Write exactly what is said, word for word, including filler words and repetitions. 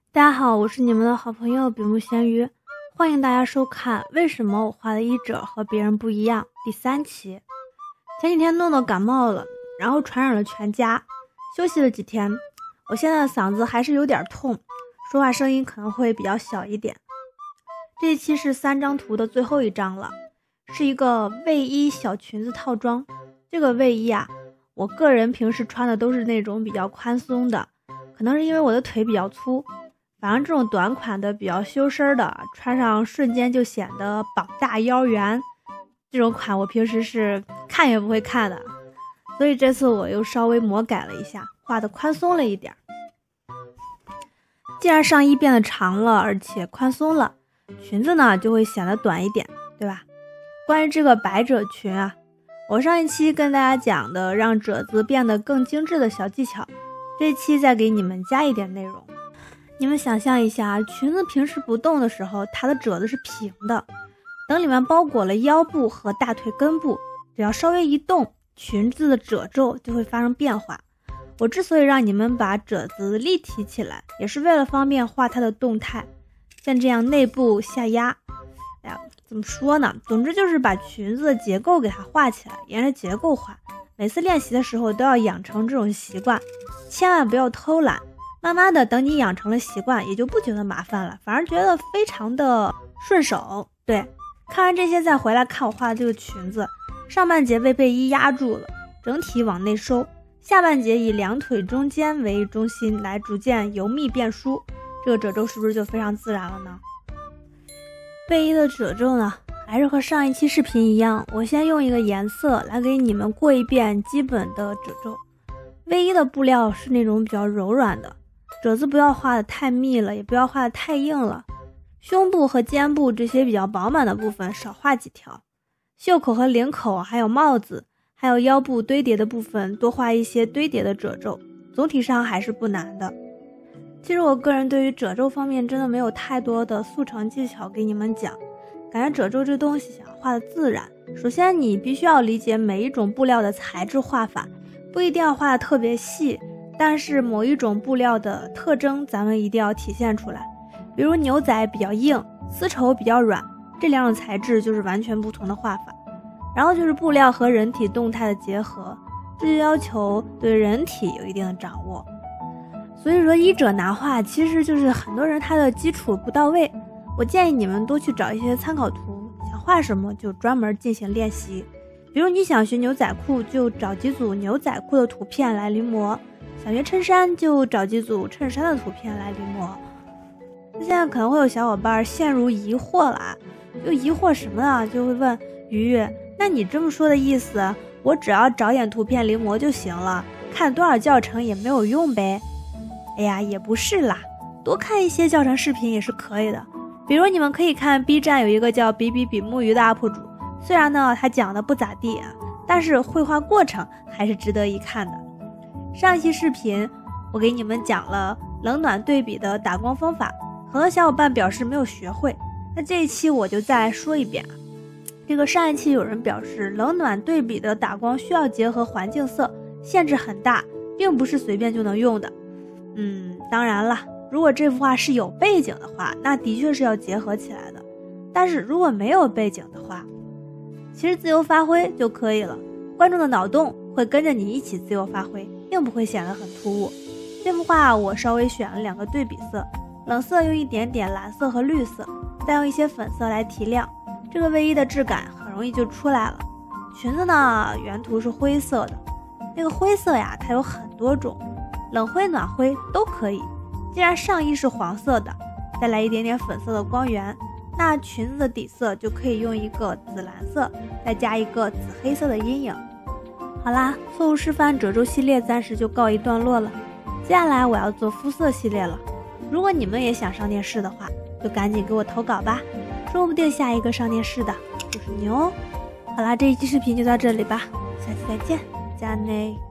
大家好，我是你们的好朋友比目咸鱼，欢迎大家收看为什么我画的衣褶和别人不一样第三期。前几天诺诺感冒了，然后传染了全家，休息了几天，我现在的嗓子还是有点痛，说话声音可能会比较小一点。这一期是三张图的最后一张了，是一个卫衣小裙子套装。这个卫衣啊，我个人平时穿的都是那种比较宽松的，可能是因为我的腿比较粗，反正这种短款的比较修身的，穿上瞬间就显得膀大腰圆，这种款我平时是看也不会看的，所以这次我又稍微魔改了一下，画的宽松了一点。既然上衣变得长了，而且宽松了，裙子呢就会显得短一点，对吧？关于这个百褶裙啊，我上一期跟大家讲的让褶子变得更精致的小技巧，这一期再给你们加一点内容。你们想象一下，裙子平时不动的时候，它的褶子是平的，等里面包裹了腰部和大腿根部，只要稍微一动，裙子的褶皱就会发生变化。我之所以让你们把褶子立体起来，也是为了方便画它的动态，像这样内部下压。哎呀，怎么说呢？总之就是把裙子的结构给它画起来，沿着结构画。每次练习的时候都要养成这种习惯，千万不要偷懒。慢慢的，等你养成了习惯，也就不觉得麻烦了，反而觉得非常的顺手。对，看完这些再回来看我画的这个裙子，上半截被背衣压住了，整体往内收，下半截以两腿中间为中心来逐渐由密变疏，这个褶皱是不是就非常自然了呢？背衣的褶皱呢，还是和上一期视频一样，我先用一个颜色来给你们过一遍基本的褶皱。卫衣的布料是那种比较柔软的，褶子不要画的太密了，也不要画的太硬了。胸部和肩部这些比较饱满的部分少画几条，袖口和领口还有帽子还有腰部堆叠的部分多画一些堆叠的褶皱，总体上还是不难的。其实我个人对于褶皱方面真的没有太多的速成技巧给你们讲，感觉褶皱这东西想要画的自然，首先你必须要理解每一种布料的材质画法，不一定要画的特别细，但是某一种布料的特征咱们一定要体现出来。比如牛仔比较硬，丝绸比较软，这两种材质就是完全不同的画法。然后就是布料和人体动态的结合，这就要求对人体有一定的掌握。所以说衣褶拿画其实就是很多人他的基础不到位，我建议你们多去找一些参考图，想画什么就专门进行练习。比如你想学牛仔裤，就找几组牛仔裤的图片来临摹，想学衬衫就找几组衬衫的图片来临摹。那现在可能会有小伙伴陷入疑惑了啊，就疑惑什么呢？就会问鱼，那你这么说的意思，我只要找点图片临摹就行了，看多少教程也没有用呗？哎呀，也不是啦，多看一些教程视频也是可以的。比如你们可以看 B 站有一个叫比比比目鱼的 U P 主，虽然呢他讲的不咋地啊，但是绘画过程还是值得一看的。上一期视频我给你们讲了冷暖对比的打光方法，很多小伙伴表示没有学会，那这一期我就再来说一遍啊。这个上一期有人表示冷暖对比的打光需要结合环境色，限制很大，并不是随便就能用的。嗯，当然了，如果这幅画是有背景的话，那的确是要结合起来的。但是如果没有背景的话，其实自由发挥就可以了，观众的脑洞会跟着你一起自由发挥，并不会显得很突兀。这幅画我稍微选了两个对比色，冷色用一点点蓝色和绿色，再用一些粉色来提亮，这个卫衣的质感很容易就出来了。裙子呢，原图是灰色的，那个灰色呀，它有很多种，冷灰暖灰都可以。既然上衣是黄色的，再来一点点粉色的光源，那裙子的底色就可以用一个紫蓝色，再加一个紫黑色的阴影。好啦，错误示范褶皱系列暂时就告一段落了，接下来我要做肤色系列了。如果你们也想上电视的话，就赶紧给我投稿吧，说不定下一个上电视的就是你哦。好啦，这一期视频就到这里吧，下期再见，加内。